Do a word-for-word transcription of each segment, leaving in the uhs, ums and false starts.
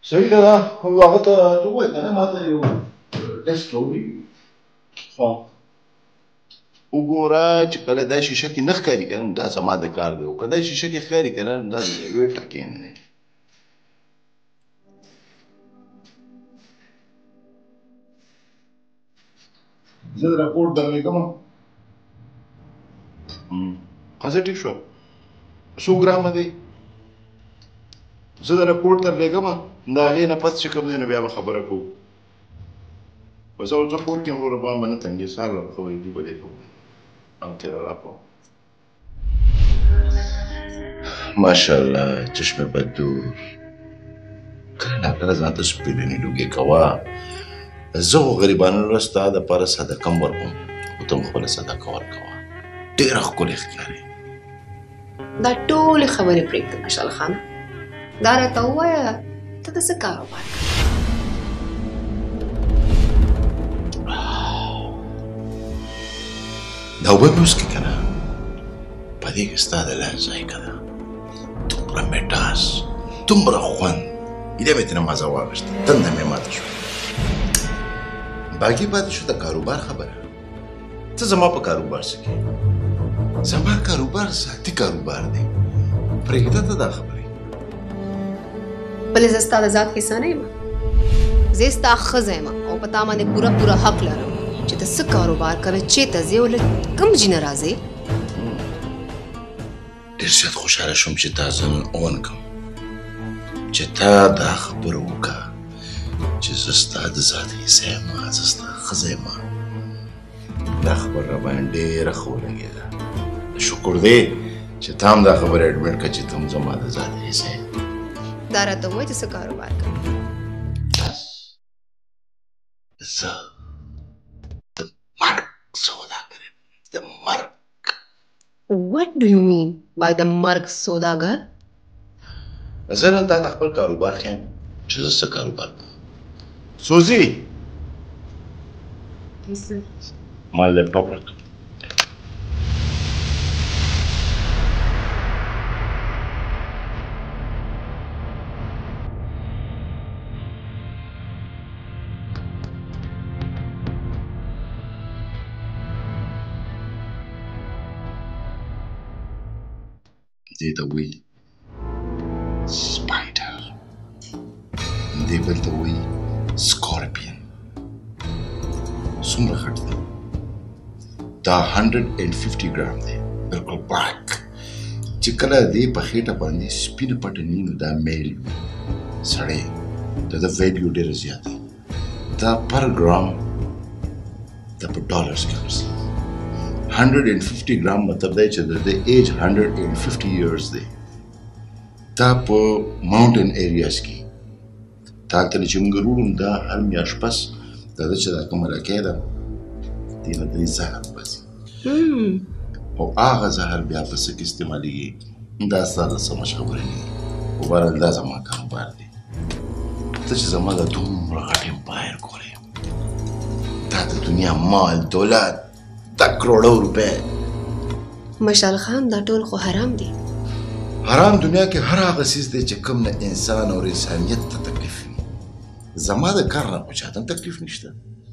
صحیح ده دا هغه ته ووایه که نه ما ته یو ټسټ راوړي ښه وګوره چې کله دا شیشه کې نه ښکاري که نه دا زما د کار دی او که دا شیشه کې ښکاري که نه دا د یوې ټکې نه دی زه د راپورټ درلېږم ښه ټیک شو څو ګرامه دی زه د راپورټ درلېږم د هغې نه پس چې کوم دی نو بیا به خبره کوو بس اوس زه پورټ یم وروره بام به نه تنګې سهار به ښه وایي دوی به دی کوو او تیره راکړو ماشاءالله چشم بدور کله ناکله ځان ته سپېرنې لوګې کوه زه خو غریبانو له ستا دپاره صدقه م ورکوم خو ته م خپله صدقه ورکوه ډېره ښکلې ښکارې دا ټولې خبرې پرېږده مشال خانه دا راته ووایه ته د څه کاروبار کوې دا اوبه مې وڅښې که نه په دې کې ستا د لاس ذایقه ده دومره میټاس دومره خوند ایده مې ترې مزه واخیسته تنده مې ماته شوه باقي پاتې شو د کاروبار خبره ته زما په کاروبار څه کوې زما کاروبار ذاتي کاروبار دی پرېږده ته دا خبرې بلې زه ستا د ذات حصه نه یم زه ستا ښځه یم او په تا باندې پوره پوره حق لرم چې ته څه کاروبار کوې چېرته ځې او له کوم ځای نه راځې ډېر زیات خوشحاله شوم چې تا زه نن اون کړم چې تا دا خبره وکړه چې زه ستا د ذات حصه یم زه ستا ښځه یم دا خبره راباندې ډېره ښه ولګېده شکر دی چې تا هم دا خبره اډمټ کړه چې ته هم زما د ذات حصه یې دا راته ووایه چې څه کاروبار کوې زه د مرګ سوداګر یم د مرګ What do you mean by the مرګ سوداګر زه نن تا ته خپل کاروبار ښیم چې زه څه کاروبار کوم سوزي ما لپټاپ راکړه دې ته وایي سپایډر دې بل ته وایي سکارپین څومره غټ دی دا هنډرډ اینډ ففټي ګرام دی بلکل پاک چې کله دې په خېټه باندې سپینه پټني نو دا میل وي سړی د ده ویلیو ډېره زیاته دا پر ګرام دا په ډالرز کې ارزي هنډرډ اینډ ففټي ګرام مطلب دی چې د ده ایج هنډرډ اینډ ففټي ایرز دی دا په ماونټین ایریاز کې تا هلته چې موږ وروړو دا هر میاشت پس د ده چې دا کومه راکۍ ده دې نه درې زهر وباسي او هغه زهر بیا په څه کې استعمالېږي دا ستا د سمج خبرې نه دي خو بهرحال دا زما کاروبار دی ته چې زما د دومره غټ امپایر ګورې دا د دنیا مال دولت دا کروڑو روپۍ مشال خان دا ټول خو حرام دي حرام دنیا کې هر هغه څیز دی چې کوم نه انسان او انسانیت ته تکلیف وي زما د کار نه خو چاته هم تکلیف نشته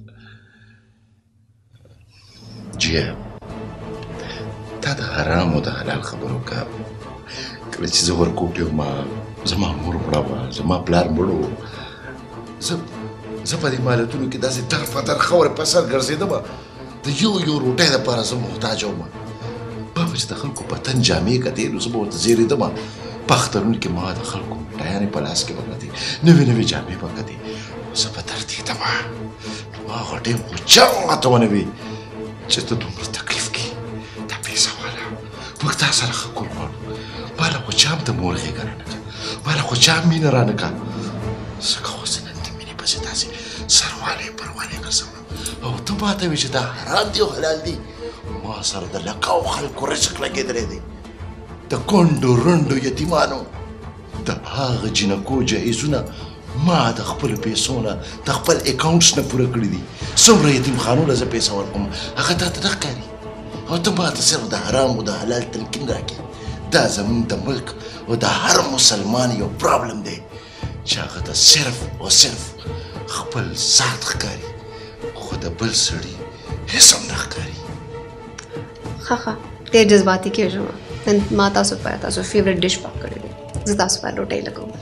جیه تا د حرام او د حلال خبرو وکړه کله چې زه ورکوټ وم زما مور مړه وه زما پلار مړ و زه زه په دې مالتونو کې داسې در فتر خورې په سر ګرځېدم د یو یو روټۍ دپاره زه محتاج وم با به چې د خلکو په تن جامې کتې نو زه به ورته زیرېدم په اخترونو کې ما د خلکو ټیانې په لاس کې به کتې نوې نوې جامې به کتې زه به دردېدم نو هغه ټیم خو چا ماته ونه وي چې ته دومره تکلیف کې دا پیسه والا موږ تا سره ښه کول غواړو ماله خو چا هم ته مور غېږه رانه کړه ماله خو چا هم مینه رانه کړه ځکه خو زه نن د مینې پسې داسې سروالی پروالی ګرځم او ته ماته وې چې دا حرام دی او حلال دی ما سره د لکاو خلکو رزق لګېدلی دی د کونډو رنډو یتیمانو د هغه جنکو جهیزونه ما د خپلو پیسو نه د خپل اکاونټس نه پوره کړي دي څومره یتیمخانو له زه پیسه ورکوم هغه تا ته نه ښکاري او ته ماته صرف د حرام او د حلال تلقین راکړي دا زموږ د ملک او د هر مسلمان یو پرابلم دی چې هغه ته صرف او صرف خپل ذات ښکاري خو د بل سړي هېڅ هم نه ښکاري. ښه ښه ډېر جذباتي کېږم. نن ما تاسو لپاره تاسو فیوریټ ډش پاک کړی دی. زه تاسو لپاره روټۍ لګوم.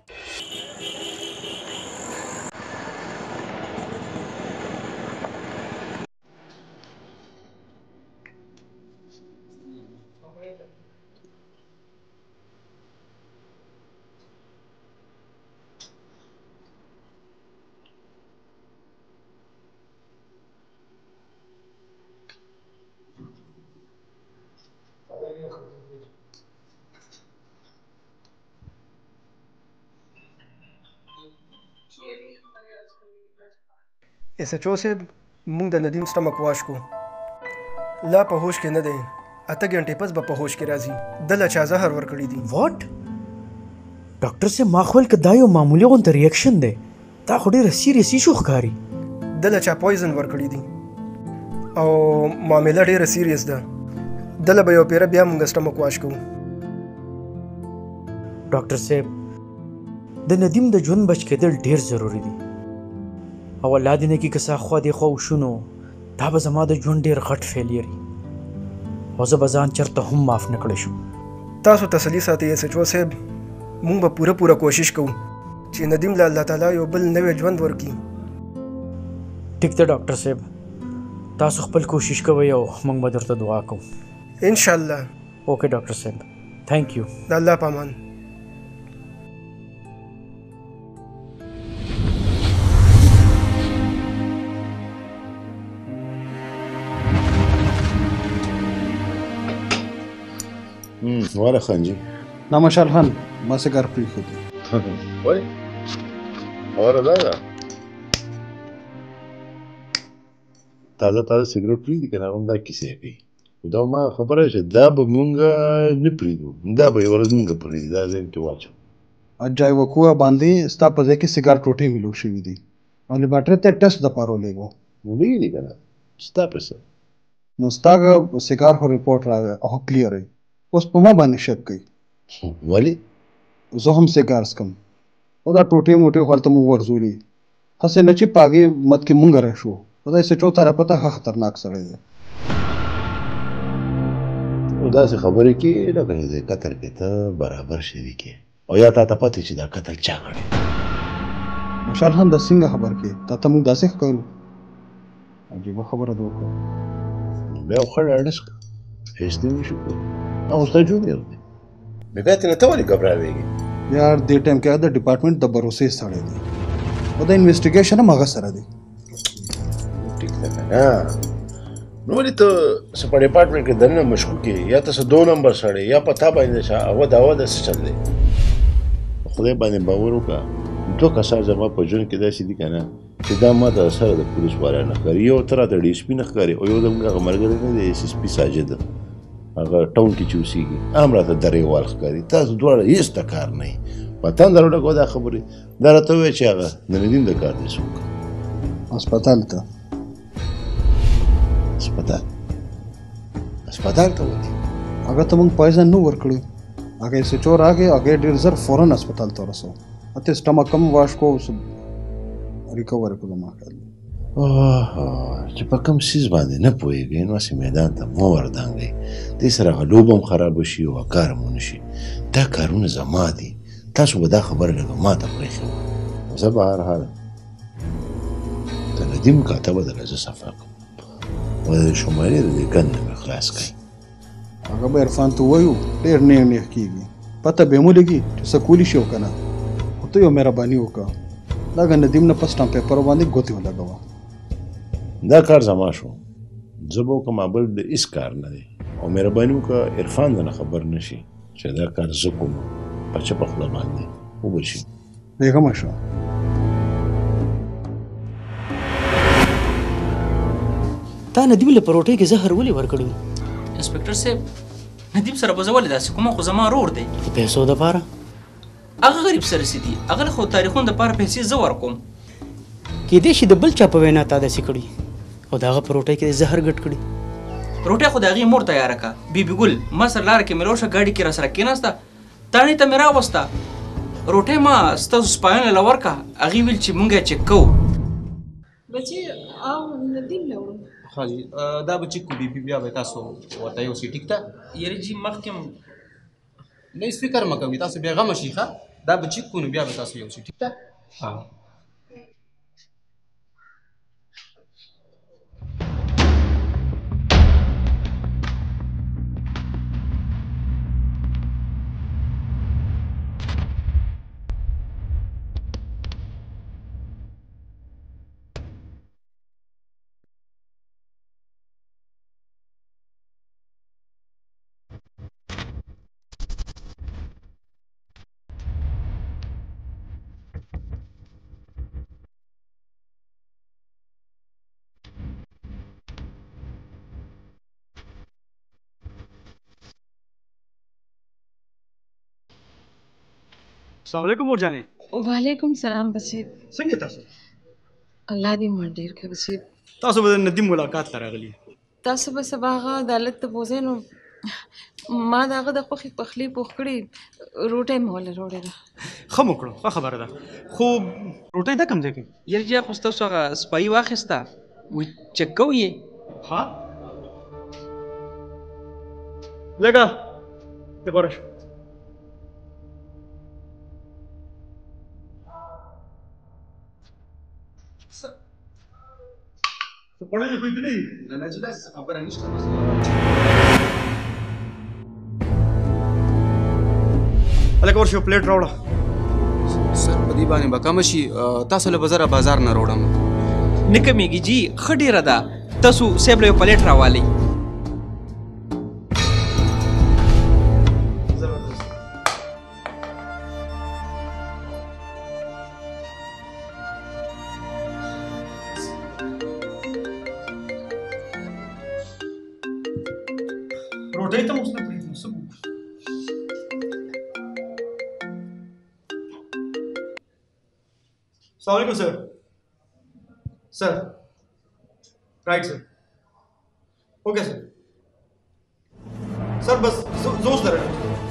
ایس ایچ او صاحب موږ د ندیم سټمک واش کو لا په هوش کې نه دی. اته غنټې پس به په هوش کې راځي. د لا چا زهر ورکړی دی. واټ ډاکټر صاحب ما خپل کدا یو معمولی غونډه ریاکشن دی. دا خو ډېر سیریس ایشو ښکاري. د لا چا پویزن ورکړی دی او معامله ډېره سیریس ده. د لا به یو پیره بیا موږ سټمک واش کوو. ډاکټر صاحب د ندیم د ژوند بچ کېدل ډېر ضروری دی او الله دې نه کړي که څه خوا دې خوا وشو دا به زما د ژوند ډېر غټ فیلیر وي او زه به ځان چېرته هم معاف نه کړی شم. تاسو تسلي ساتئ ایس ایچ او صاحب. موږ به پوره پوره کوشش کوو چې ندیم له الله تعالی یو بل نوی ژوند ورکړي. ټیک ده ډاکټر صاحب تاسو خپل کوشش کوئ او موږ به درته دعا کوو انشاءالله. اوکې ډاکټر صاحب تھینک یو. د الله په امان. واره خانجی نه مشال خان ما سیګار پرېښود. وای خبره دا ده تازه تازه سګرټ پرېږدي که نه هم دا کیسې کوي. خو دا ما خبره چې دا به مونږ نه پرېږدو. دا به یوه ورځ مونږ پرېږدي. دا ذهن کې واچوم. جای وقوع باندې ستا په ځای کې سیګار ټوټې ویلو شوي دي او لیبارټرۍ ته ټسټ دپاره ولېږو. ولیږدي که نه ستا په څه نو ستا سیګار خو ریپورټ راغی او کلیر دی. اوس په ما باندې شک کوي. ولې زه هم سیګار څکم او دا ټوټې موټې خو هلته مونږ ورزولي. هسې نه چې په هغې مد کې مونږ راشو. خو دا ایسچو طرفه ته ښه خطرناک سړی دی. نو داسې خبرې کې لکه د قتل کې ته برابر شریک یې او یا تا ته پته چې دا قتل چا کړی. مشال خان دا څنګه خبر کې تا ته مونږ داسې ښکارو. عجیبه خبره ده وکړه. بیا خو ښه ډاډس کړه هېڅ دې نه شو کولی. او ستا جونیر دی نو بیا ترې ته ولې ګبراوېږې. یار دې ټایم کې هغه د ډپارټمنټ د بروسې سړی دی او د انویسټیګیشن هم هغه سره دی. ټیک ده که نه نو ولې ته څه په ډپارټمنټ کې دننه مشکوک یې یا ته څه دو نمبر سړی یا په تا باندې څه اوا دوا ده څه چل دی. خدای باندې باور وکړه دوه کسان زما په ژوند کې داسې دي که نه چې دا ما ته سره د پولیس والا نه ښکاري. یو ته راته ډي ایس پي نه ښکاري او یو زموږ هغه ملګری نه دی ایس ایس پي ساجد هغه ټاون کې چې اوسېږي هم راته درېوال ښکاري. تاسو دواړه هېڅ ته کار نه یې. په تنده راولګوه دا خبرې. دا راته ووایه چې هغه د ندیم د کار دی څوک. هسپتال ته هسپتال هسپتال ته ولې هغه ته مونږ پایزن نه ورکړی. هغه ایس ایچ او راغی هغه ډېر زر فورن هسپتال ته ورسو. اته سټمک هم واش کو ریکور کړو. ما خیال دی چې په کوم څیز باندې نه پوهېږئ نو هسې میدان ته مه وردانګئ. دې سره هغه لوبه هم خرابه شي او کار هم ونه شي. دا کارونه زما دي. تاسو به دا خبره لږه ما ته پرېښې وه. زه به هر حال د ندیم کاته به درله زه صفا کړم او د شمالې د دې ګند نه مې خلاص کړئ. هغه به عرفان ته ووایو ډېر نیغ نیغ کېږي. پته به یې مو لګي چې څه کولی شي او که نه. خو ته یو مهرباني وکړه لږه ندیم نه په سټامپ پیپر باندې ګوتې ولګوه. دا کار زما شو. زه به وکړم بل د هېڅ کار نه دی او مهرباني وکړه عرفان دنه خبر نه شي چې دا کار زه کوم په چپه خوله باندې وبه شي. بېغمه شه. تا ندیم له په روټۍ کې زهر ولې ورکړی و؟ انسپکټر صاحب ندیم سره به زه ولې داسې کوم خو زما ورور دی. د پیسو دپاره هغه غریب سره رسېدي هغه له خو تاریخونو دپاره پیسې زه ورکوم. کېدای شي د بل چا په وینا تا داسې کړي او د هغه په روټۍ کې زهر ګډ کړي. روټۍ خو د هغې مور تیاره کړه. بیبي ګل ما سره لاره کې مې لوړ شه ګاډي کې را سره کېناسته تاڼې ته مې راوسته روټۍ ما ستاسو سپایانو له ورکړه. هغې ویل چې مونږ یې چک کوو. بچې او ندیم له وړو ها جی دا به چیک کو بي بي بیا به تاسو ورته یوسئ ټیک ده. یاره جي مخکې نه هېڅ فکر مه کوئ، تاسو بېغمه شئ ښه. دا به چیک کو نو بیا به تاسو یوسئ ټیک ده. ها السلام علیکم مور جانې. وعلیکم سلام بچې. څنګه تاسو؟ الله دې مړ ډېر کړه بچې. تاسو به د ندیم ملاقات ته راغلي. تاسو به سبا هغه عدالت ته بوځئ نو ما د هغه د خوښې پخلی پوخ کړي روټۍ مې وله راوړې ده. ښه مو کړو، ښه خبره ده. خو روټۍ دا کوم ځای کې؟ یاره جي خو ستاسو هغه سپایي واخیسته وایي چک کوو یې. ها لږه د غوره شو. خوړلې خو یې نه دي. نه نه چې داسې خبره نشته. هلکه ورشي یو پلیټ راوړه. سر په دې باندې به کمه شي. تاسو له بزره بازار نه راوړم. نه کمیږي جي، ښه ډېره ده. تاسو صاحب له یو پلیټ راوالئ. روټۍ ته اوس نه پرېږدم څه وکړو. السلام علیکم سر. سر رائٹ سر. اوکے سر. سر بس زه اوس درغلم.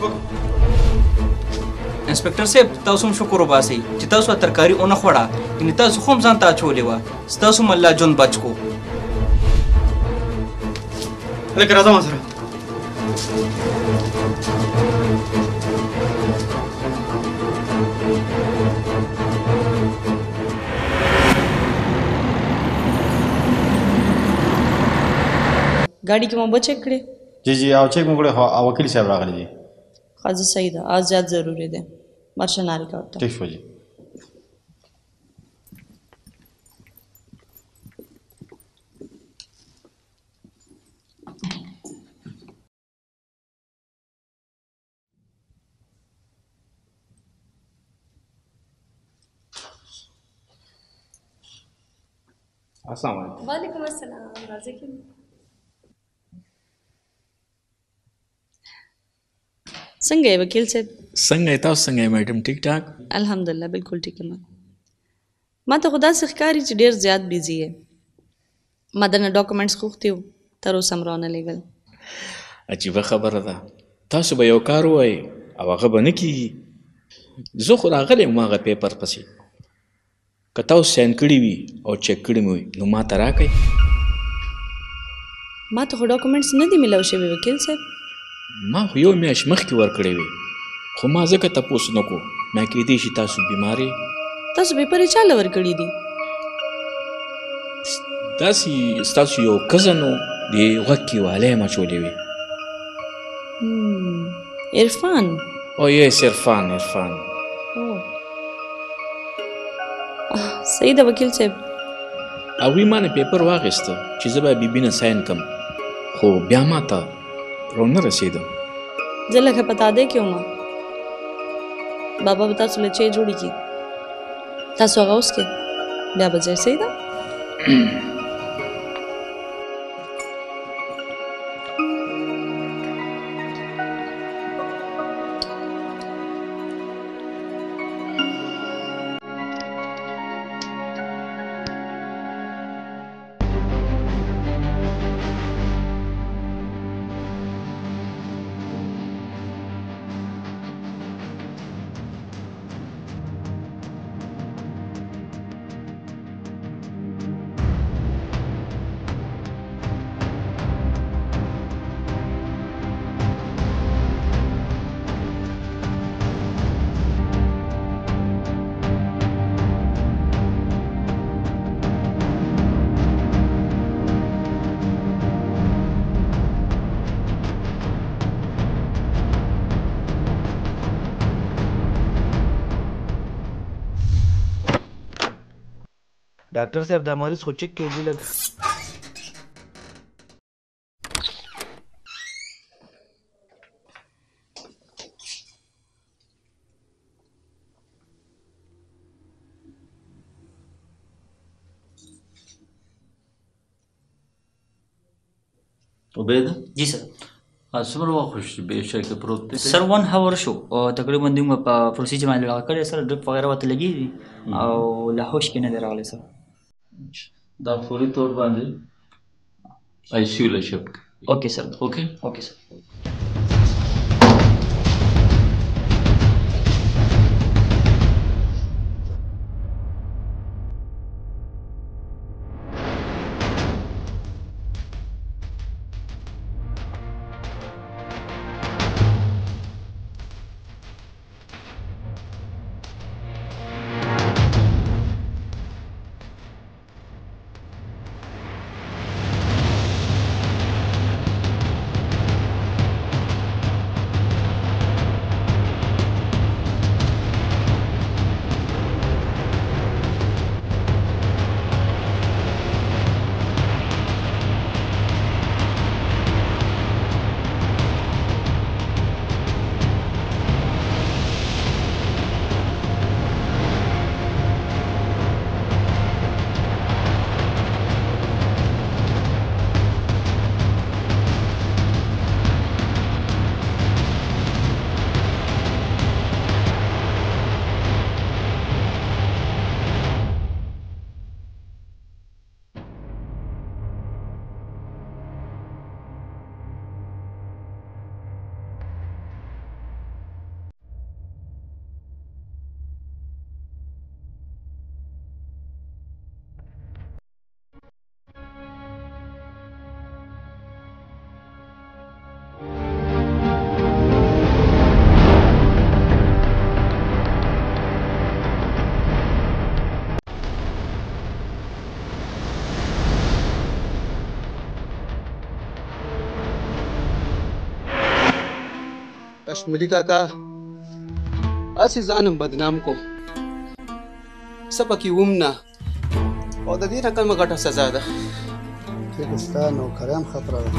انسپکټر صاحب تاسو هم شکر وباسئ چې تاسو ترکاري ونه خوړه، یعنې تاسو خو هم ځان ته اچولې وه. ستاسو هم الله ژوند بچ کو. هلکه راځه ما سره. गाड़ी के mobile check करे. जी जी आओ चेक मुगड़े वकील साहब रागली जी. खाजी सही था आज ज्यादा जरूरी दे मर्शा नारी का होता. ठीक हो जी. अस्सलाम वालेकुम. वालेकुम अस्सलाम. राज़ी की څنګه یې وکیل صاحب؟ څنګه یې تاسو څنګه یې میډم؟ ټیک ټاک الحمدلله بالکل ټیک یم. ما ته خو داسې ښکاري چې ډېر زیات بیزي یې. ما درنه ډاکومنټس غوښتي وو تر اوسه م رانه لېږل. عجیبه خبره ده. تاسو به یو کار ووایئ او هغه به نه کېږي. زه خو راغلی یم هغه پیپر پسې. که تاسو ساین کړي وي او چک کړي مې وي نو ما ته راکئ. ما ته خو ډاکومنټس نه دي میلاو شوي وکیل صاحب. ما خو یو میاشت مخکې ورکړی وې خو ما ځکه تپوس نه کو ما کېدی شي تاسو بیمار یې. تاسو پیپر یې چاله ورکړي دي؟ داسې ستاسو یو کزن و د غوږ کې والی یې اچولې وې. عرفان. او یس عرفان عرفان. صحیح ده وکیل صاحب. هغوی ما نه پیپر واخیسته چې زه به بیبي نه ساین کړم خو بیا ما ته رونه رسیده. زه لکه پتا دی کې ومه بابا به تاسو له چای جوړي کړي. تاسو هغه اوس کې بیا به ځئ. صحیح ده. ډاکټر صاحب دا مریض خو چک کېږي لږ. عبیده؟ جی سر. څومره وخت شو بې شکه پروت دی؟ سر ون هاور شو او تقریبا دوی مو په پروسیجر باندې لغه کړی سر، ډرپ وغیره ورته لګي دي او له هوش کې نه دی راغلی سر. دا فوري طور باندې آی سی یو له شفټ کړئ. اوکې سر. اوکې اوکې سر. کشمیری کاکا اسی ځانم بدنام کو څه پکې وم نه او د دې رقم غټه سزا ده. چې ستا نوکریان خطره ده.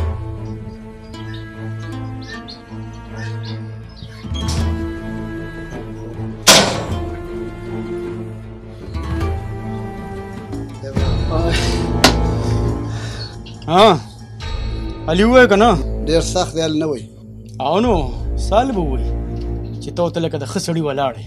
ها علي ووایه که نه؟ ډېر سخت دی هلې نه وایي. او نو سال به ووایي چې ته ورته لکه د ښه سړي ولاړې.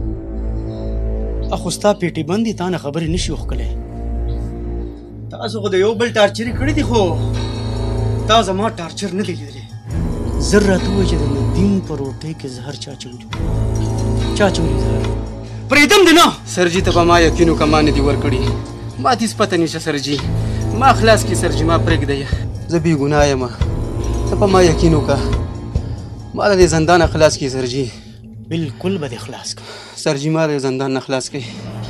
اخو ستا پیټې بندې تا نه خبرې نه شي وښکلی. تاسو خو د یو بل ټارچرې کړي دي خو تا زما ټارچر نه دی لیدلی. زر راته ووایه چې د ندیم په روټۍ کې زهر چا چولي چا چولي زهر پرېږدم دې نه. سرجي ته به ما یقین وکړه ما نه دي ورکړي. ما هېڅ پته نشته سرجي. ما خلاص کړي سرجي ما پرېږدی. زه بې ګناه یم. ته په ما یقین وکړه. ما د دې زندانه خلاص کړي سرجي. بالکل به دې خلاص کړه سرجي. ما د زندان نه خلاص کړي.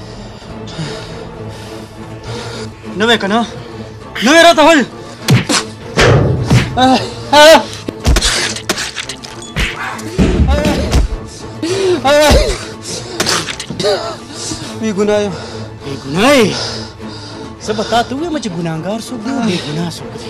نه وی که نه؟ نه وی راته ویل؟ بې ګناه یم. بې ګناه یې؟ زه به تا ته ووایم چې ګناهګار څوک دی او بې ګناه څوک دی.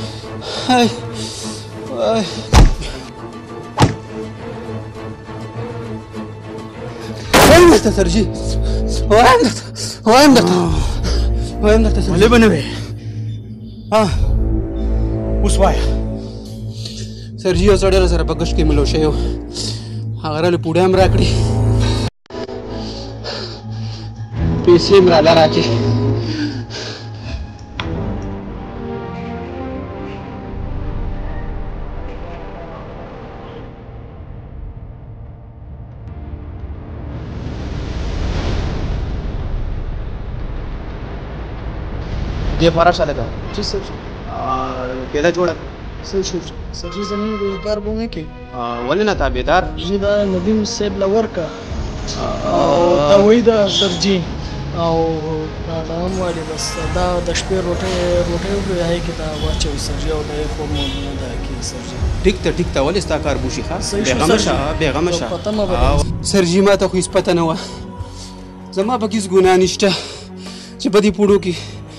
وایم درته سرجي. وایم درته وایم درته وایم درته سرجي. ولې به نه وې؟ ها اوس وایه. سرجي یو سړی راسره په کښ کې ملو شوی و. هغه راله پوډۍ هم راکړې. پیسې مې راله راکړې. دې پارا لگا जी सर केदा जोड़ा सर सर सर जी जमीन रोजगार बोंगे के ولې نه تابعدار जी دا ندیم صاحب لور کا او دا وای دا سر جی او دا نام والی بس دا د شپې روټه روټه وای کی دا واچو سر جی او دا خو مو نه دا کی سر جی ټیک ته ټیک ته ولې ستا کار بوشي ښه بیغمه شه بیغمه شه سر جی ما ته خو هیڅ پته نه وه. زما پکې هیڅ ګناه نشته چې په دې پوړو کې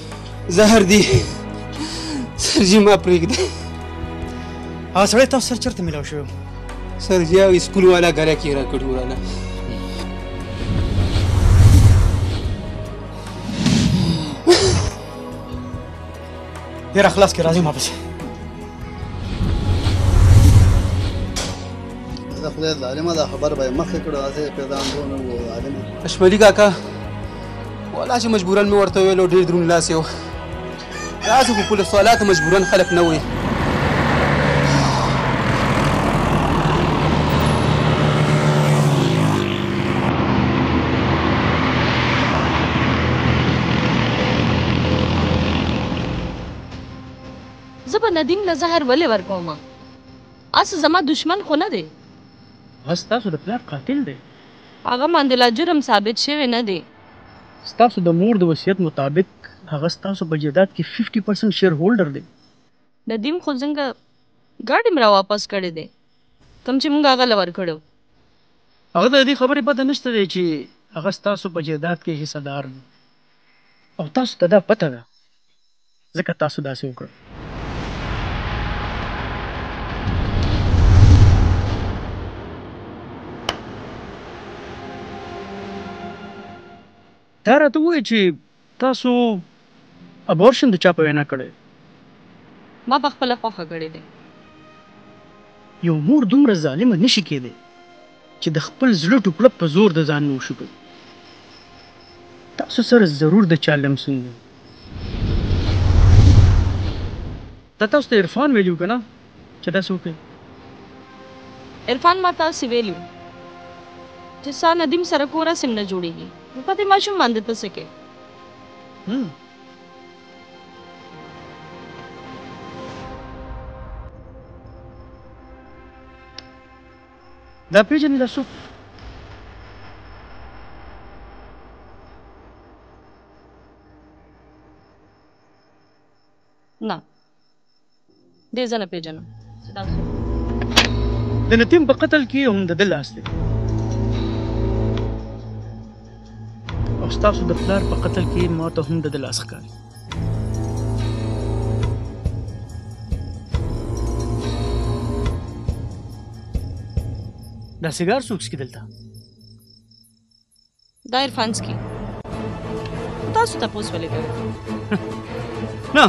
زهر دی سرجي ما پرېږده. هغه سړی تاسو سره چېرته میلاو شوی و؟ سرجي هغه سکول والا ګله کې را کړي وراله. ډېره خلاص کې راځي ما پسې. د خدای ظالمه دا خبر به یې مخکې کړو داسې پیدا اندونه و ظالمه. اشملي کاکا والله چې مجبورا مې ورته ویلو ډېر دروند لاس یې و. داسې خو پولیس سوالات مجبورا خلک نه وي. زه به ندیم له زهر ولې ورکوم؟ اس زما دشمن خو نه دی. هغه ستاسو د پلار قاتل دی. هغه باندې لا جرم ثابت شوی نه دی. ستاسو د مور د وصیت مطابق هغه ستاسو په جایداد کې ففټي پرسنټ شیر هولډر دی. ندیم خو څنګه ګاډي مې را واپس کړی دی کوم چې موږ هغه له ورکړو. هغه د دې خبرې پته نشته دی چې هغه ستاسو په جایداد کې حصه دار دی او تاسو ته دا پته ده ځکه تاسو داسې وکړه. دا راته ووایي چې تاسو ابورشن د چا په وینا کړی؟ ما په خپله خوښه کړې دی. یو مور دومره ظالمه نشي کېدی چې د خپل زړه ټوکړه په زور د ځان نه وشو کوي. تاسو سره ضرور د چا لمسون دی. دا تاسو ته عرفان ویلي که نه چې داسې وکړئ؟ عرفان ما تاسې ویلي چې ستا ندیم سره کور هسې نه جوړېږي نو په دې ماشوم باندې ته څه کوې؟ دا پېژنې دا څوک؟ نه دې زه نه پېژنم. د نتیم په قتل کې هم د ده لاس دی او ستاسو د پلار په قتل کې ما ته هم د ده لاس ښکاري. دا سیګار څوک څکي دلته؟ دا عرفان څکي. تاسو تپوس ولې کوئ؟ نه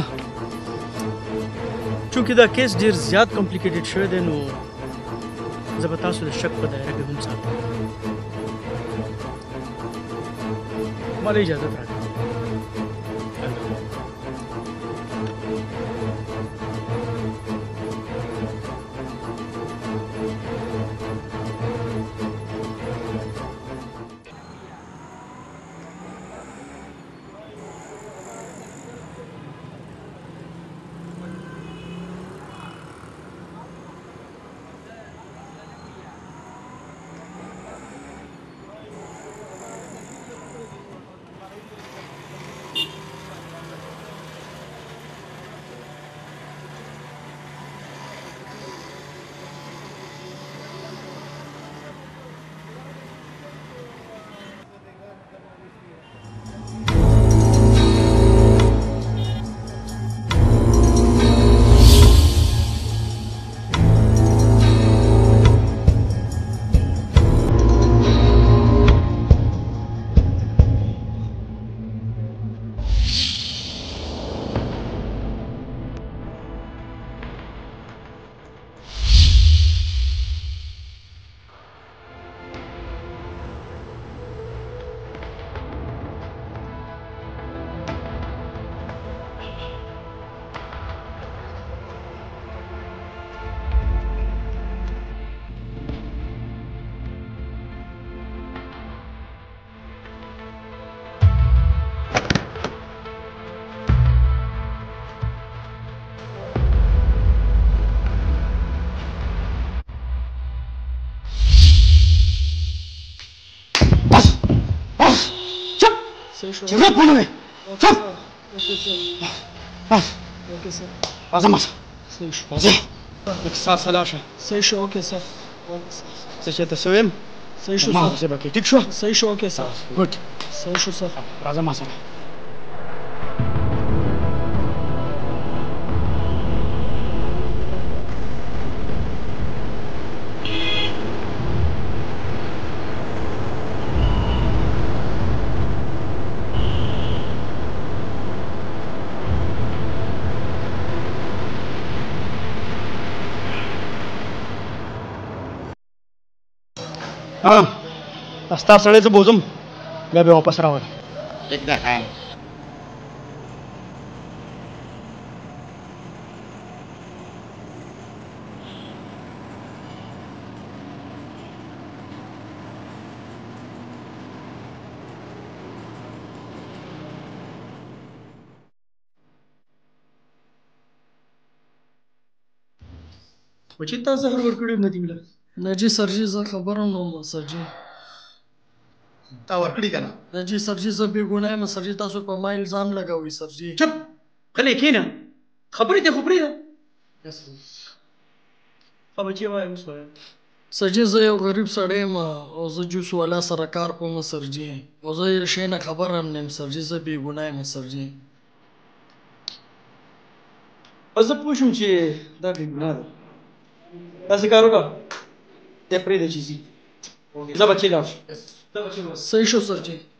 چونکې دا کیس ډېر زیات کمپلیکیټډ شوی دی نو زه به تاسو د شک په دایره کې هم ساتم. ما له اجازت راکړه. جګړه پوه چپ راځه ماسه راځه لږ ساه سلا شه صحیح شو اوکې سر څه چې ته سویم صحیح شو ما سر څه به کې ټیک شو صحیح شو اوکې سر ګډ صحیح شو سر راځه ماسه ها ستا سړی زه بوزم بیا به واپس راوړم ټیک ده ها بچی تا زهر ورکړی ندیم له نه جی سرجي زه خبره نه وم سرجي تا ورکړي که نه نه جی سرجي زه بې ګناه یم سرجي تاسو په ما الزام لګوئ سرجي چپ غلی کښېنه خبرې ته خو پرېږده ښه بچی وایه اوس وایه سرجي زه یو غریب سړی یم او زه جوس والا سره کار کوم سرجي او زه یو شی نه خبر هم نه یم سرجي زه بې ګناه یم سرجي زه پوه شوم چې دا بې ګناه ده داسې کار وکړه دی پرېږده چې ځي زه بچی لاړ شم صحیح شو سرجي